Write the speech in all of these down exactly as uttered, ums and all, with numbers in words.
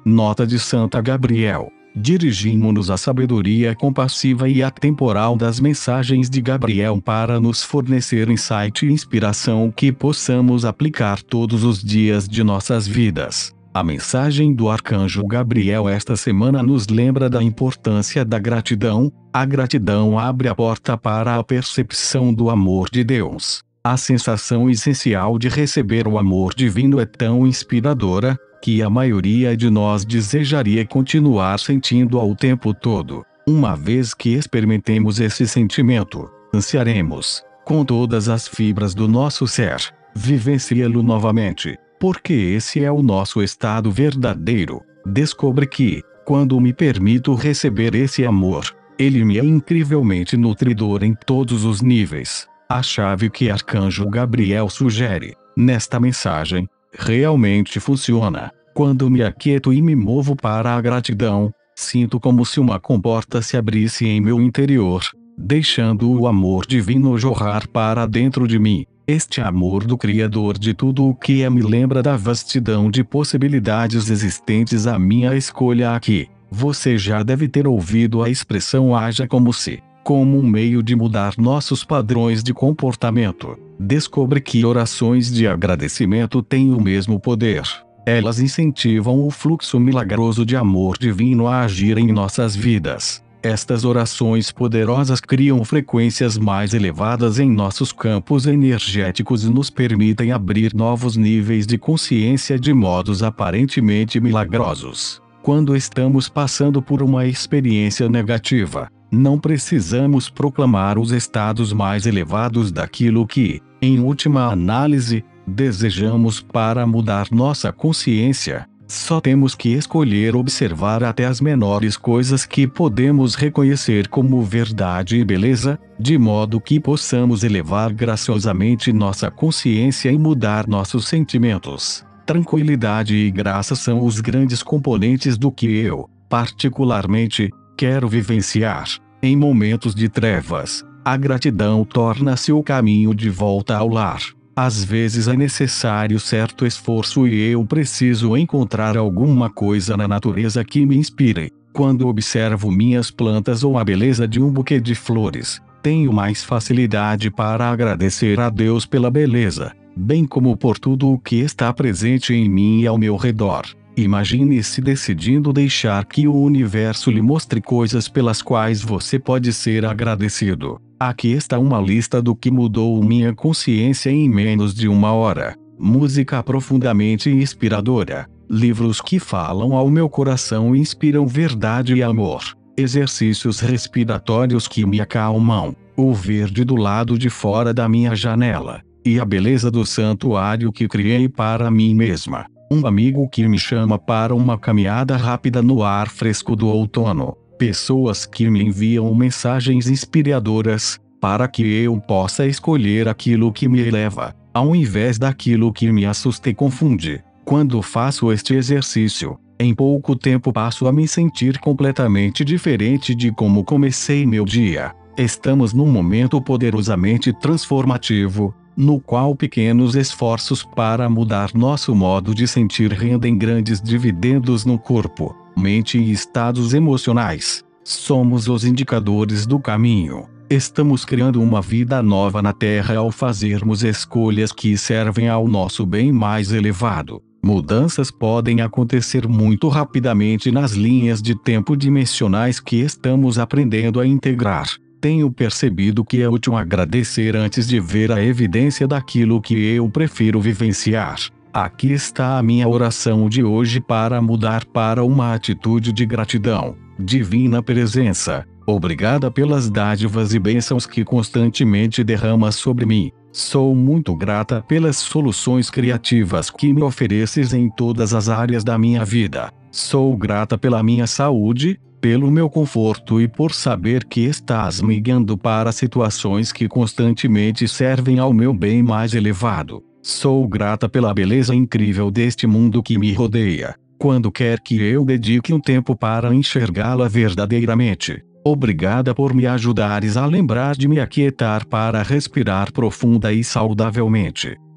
Nota de Santa Gabriel. Dirigimo-nos à sabedoria compassiva e atemporal das mensagens de Gabriel para nos fornecer insight e inspiração que possamos aplicar todos os dias de nossas vidas. A mensagem do Arcanjo Gabriel esta semana nos lembra da importância da gratidão. A gratidão abre a porta para a percepção do amor de Deus. A sensação essencial de receber o amor divino é tão inspiradora, que a maioria de nós desejaria continuar sentindo ao tempo todo. Uma vez que experimentemos esse sentimento, ansiaremos, com todas as fibras do nosso ser, vivenciá-lo novamente, porque esse é o nosso estado verdadeiro. Descobri que, quando me permito receber esse amor, ele me é incrivelmente nutridor em todos os níveis. A chave que Arcanjo Gabriel sugere, nesta mensagem, realmente funciona. Quando me aquieto e me movo para a gratidão, sinto como se uma comporta se abrisse em meu interior, deixando o amor divino jorrar para dentro de mim. Este amor do Criador de tudo o que é me lembra da vastidão de possibilidades existentes à minha escolha aqui. Você já deve ter ouvido a expressão haja como se, como um meio de mudar nossos padrões de comportamento. Descobre que orações de agradecimento têm o mesmo poder. Elas incentivam o fluxo milagroso de amor divino a agir em nossas vidas. Estas orações poderosas criam frequências mais elevadas em nossos campos energéticos e nos permitem abrir novos níveis de consciência de modos aparentemente milagrosos. Quando estamos passando por uma experiência negativa, não precisamos proclamar os estados mais elevados daquilo que, em última análise, desejamos para mudar nossa consciência. Só temos que escolher observar até as menores coisas que podemos reconhecer como verdade e beleza, de modo que possamos elevar graciosamente nossa consciência e mudar nossos sentimentos. Tranquilidade e graça são os grandes componentes do que eu, particularmente, quero vivenciar. Em momentos de trevas, a gratidão torna-se o caminho de volta ao lar. Às vezes é necessário certo esforço e eu preciso encontrar alguma coisa na natureza que me inspire. Quando observo minhas plantas ou a beleza de um buquê de flores, tenho mais facilidade para agradecer a Deus pela beleza, bem como por tudo o que está presente em mim e ao meu redor. Imagine-se decidindo deixar que o universo lhe mostre coisas pelas quais você pode ser agradecido. Aqui está uma lista do que mudou minha consciência em menos de uma hora. Música profundamente inspiradora. Livros que falam ao meu coração e inspiram verdade e amor. Exercícios respiratórios que me acalmam. O verde do lado de fora da minha janela. E a beleza do santuário que criei para mim mesma. Um amigo que me chama para uma caminhada rápida no ar fresco do outono. Pessoas que me enviam mensagens inspiradoras, para que eu possa escolher aquilo que me eleva, ao invés daquilo que me assusta e confunde. Quando faço este exercício, em pouco tempo passo a me sentir completamente diferente de como comecei meu dia. Estamos num momento poderosamente transformativo, no qual pequenos esforços para mudar nosso modo de sentir rendem grandes dividendos no corpo, mente e estados emocionais. Somos os indicadores do caminho. Estamos criando uma vida nova na Terra ao fazermos escolhas que servem ao nosso bem mais elevado. Mudanças podem acontecer muito rapidamente nas linhas de tempo dimensionais que estamos aprendendo a integrar. Tenho percebido que é útil agradecer antes de ver a evidência daquilo que eu prefiro vivenciar. Aqui está a minha oração de hoje para mudar para uma atitude de gratidão. Divina Presença, obrigada pelas dádivas e bênçãos que constantemente derrama sobre mim. Sou muito grata pelas soluções criativas que me ofereces em todas as áreas da minha vida. Sou grata pela minha saúde, pelo meu conforto e por saber que estás me guiando para situações que constantemente servem ao meu bem mais elevado. Sou grata pela beleza incrível deste mundo que me rodeia, quando quer que eu dedique um tempo para enxergá-la verdadeiramente. Obrigada por me ajudares a lembrar de me aquietar para respirar profunda e saudavelmente.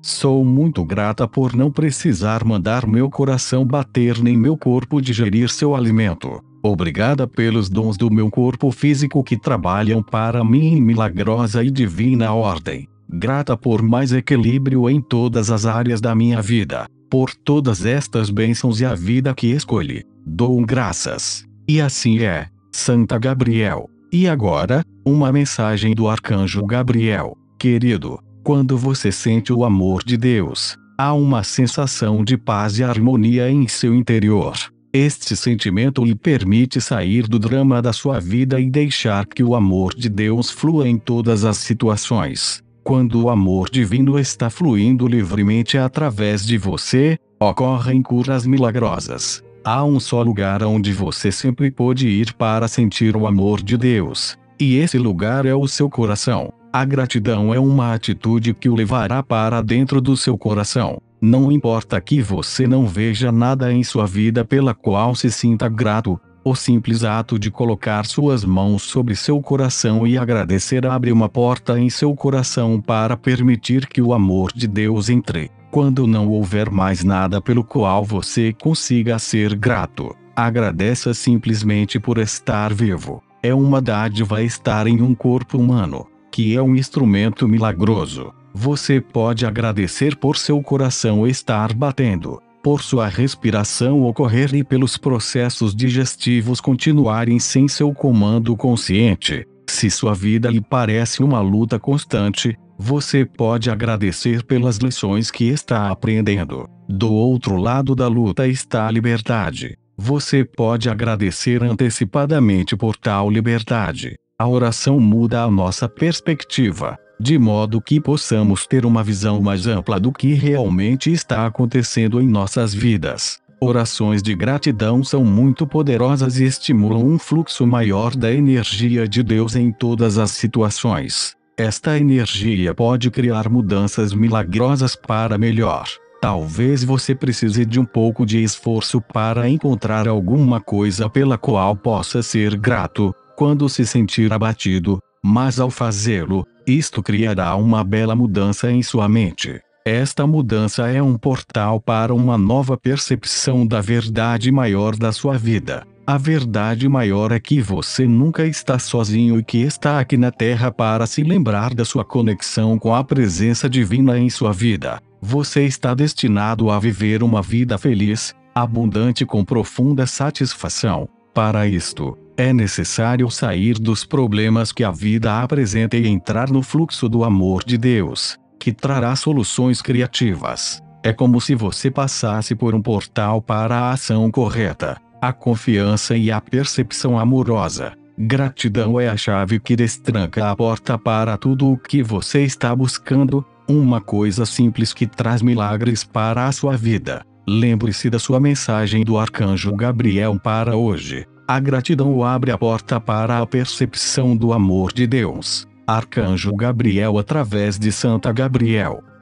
Sou muito grata por não precisar mandar meu coração bater nem meu corpo digerir seu alimento. Obrigada pelos dons do meu corpo físico que trabalham para mim em milagrosa e divina ordem. Grata por mais equilíbrio em todas as áreas da minha vida. Por todas estas bênçãos e a vida que escolhi. Dou graças. E assim é, Santa Gabriel. E agora, uma mensagem do Arcanjo Gabriel. Querido, quando você sente o amor de Deus, há uma sensação de paz e harmonia em seu interior. Este sentimento lhe permite sair do drama da sua vida e deixar que o amor de Deus flua em todas as situações. Quando o amor divino está fluindo livremente através de você, ocorrem curas milagrosas. Há um só lugar onde você sempre pode ir para sentir o amor de Deus, e esse lugar é o seu coração. A gratidão é uma atitude que o levará para dentro do seu coração. Não importa que você não veja nada em sua vida pela qual se sinta grato, o simples ato de colocar suas mãos sobre seu coração e agradecer abre uma porta em seu coração para permitir que o amor de Deus entre. Quando não houver mais nada pelo qual você consiga ser grato, agradeça simplesmente por estar vivo. É uma dádiva estar em um corpo humano, que é um instrumento milagroso. Você pode agradecer por seu coração estar batendo, por sua respiração ocorrer e pelos processos digestivos continuarem sem seu comando consciente. Se sua vida lhe parece uma luta constante, você pode agradecer pelas lições que está aprendendo. Do outro lado da luta está a liberdade. Você pode agradecer antecipadamente por tal liberdade. A oração muda a nossa perspectiva, de modo que possamos ter uma visão mais ampla do que realmente está acontecendo em nossas vidas. Orações de gratidão são muito poderosas e estimulam um fluxo maior da energia de Deus em todas as situações. Esta energia pode criar mudanças milagrosas para melhor. Talvez você precise de um pouco de esforço para encontrar alguma coisa pela qual possa ser grato, quando se sentir abatido, mas ao fazê-lo, isto criará uma bela mudança em sua mente. Esta mudança é um portal para uma nova percepção da verdade maior da sua vida. A verdade maior é que você nunca está sozinho e que está aqui na Terra para se lembrar da sua conexão com a presença divina em sua vida. Você está destinado a viver uma vida feliz, abundante com profunda satisfação. Para isto, é necessário sair dos problemas que a vida apresenta e entrar no fluxo do amor de Deus, que trará soluções criativas. É como se você passasse por um portal para a ação correta, a confiança e a percepção amorosa. Gratidão é a chave que destranca a porta para tudo o que você está buscando, uma coisa simples que traz milagres para a sua vida. Lembre-se da sua mensagem do Arcanjo Gabriel para hoje. A gratidão abre a porta para a percepção do amor de Deus. Arcanjo Gabriel através de Santa Gabriel.